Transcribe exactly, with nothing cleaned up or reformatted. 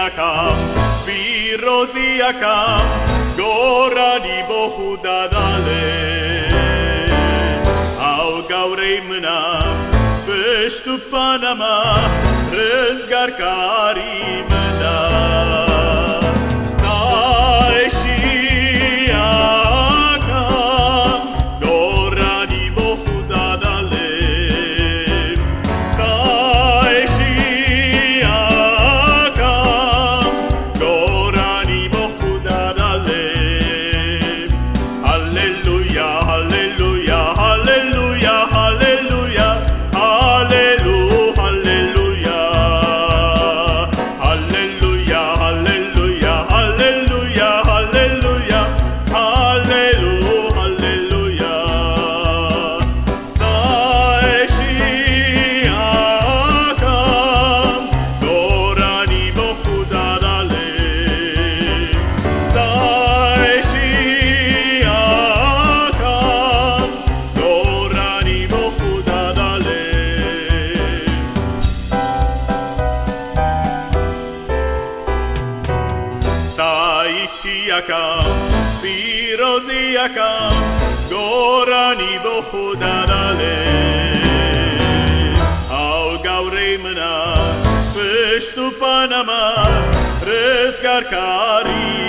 Rosiakam, Pirosiakam, Gorani Bohudadale. Au gaurei mâna, păștu Panama, răzgar cari mâna. Stai și acam, Gorani Bohudadale. Stai și acam, Gorani Bohudadale. Aleluia, aleluia, aleluia, aleluia, aleluia, aleluia, aleluia, aleluia, aleluia, aleluia, aleluia. Stai și acam, Gorani Bohudadale. Stai și acam, Gorani Bohudadale. Stai și acam, Pirosiakam, Gorani Bohudadale. Au gaurei mâna, păștu Panama, răzgar cari